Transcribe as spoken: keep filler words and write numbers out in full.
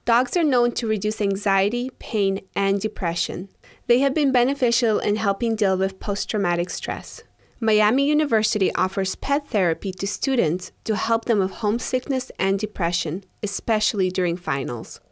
Dogs are known to reduce anxiety, pain, and depression. They have been beneficial in helping deal with post-traumatic stress. Miami University offers pet therapy to students to help them with homesickness and depression, especially during finals.